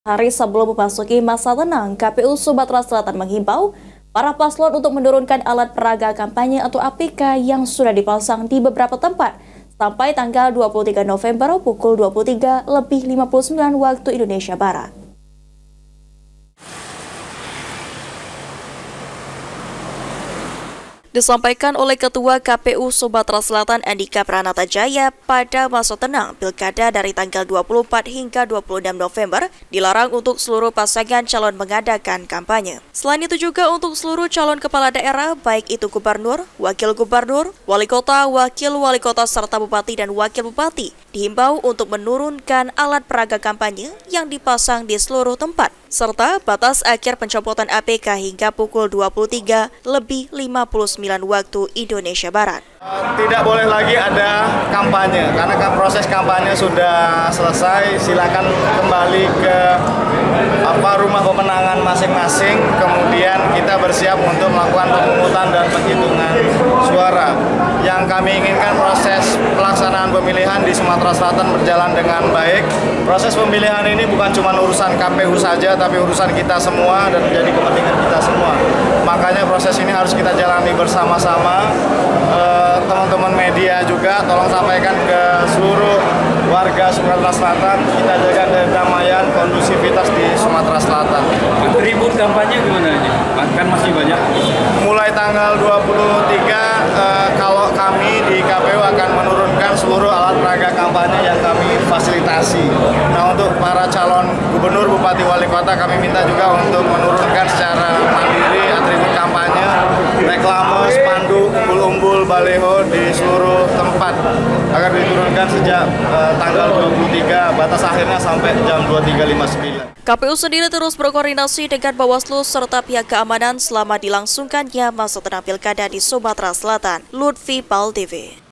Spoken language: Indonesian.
Hari sebelum memasuki masa tenang, KPU Sumatera Selatan menghimbau para paslon untuk menurunkan alat peraga kampanye atau APK yang sudah dipasang di beberapa tempat sampai tanggal 23 November pukul 23:59 waktu Indonesia Barat. Disampaikan oleh Ketua KPU Sumatera Selatan Andika Pranatajaya pada masa tenang Pilkada dari tanggal 24 hingga 26 November dilarang untuk seluruh pasangan calon mengadakan kampanye. Selain itu juga untuk seluruh calon kepala daerah baik itu gubernur, wakil gubernur, wali kota, wakil wali kota serta bupati dan wakil bupati dihimbau untuk menurunkan alat peraga kampanye yang dipasang di seluruh tempat serta batas akhir pencopotan APK hingga pukul 23:59 waktu Indonesia Barat. Tidak boleh lagi ada kampanye, karena proses kampanye sudah selesai. Silakan kembali ke rumah pemenangan masing-masing, kemudian kita bersiap untuk melakukan pemungutan dan penghitungan suara. Yang kami inginkan proses pelaksanaan pemilihan di Sumatera Selatan berjalan dengan baik. Proses pemilihan ini bukan cuma urusan KPU saja, tapi urusan kita semua dan menjadi kepentingan kita semua. Makanya proses ini harus kita jalani bersama-sama. Teman-teman media juga tolong sampaikan ke seluruh warga Sumatera Selatan, kita jaga kedamaian, kondusivitas di Sumatera Selatan. Atribut kampanye gimana ini? Kan masih banyak. Mulai tanggal 23, kalau kami di KPU akan menurunkan seluruh alat peraga kampanye yang kami fasilitasi. Nah, untuk para calon gubernur, bupati, wali kota kami minta juga untuk menurunkan secara mandiri atribut kampanye, reklame, spanduk, umbul-umbul, baleho di seluruh tempat agar diturunkan sejak tanggal 23, batas akhirnya sampai jam 23:59. KPU sendiri terus berkoordinasi dengan Bawaslu serta pihak keamanan selama dilangsungkannya masa tenang Pilkada di Sumatera Selatan. Lutfi Pal TV.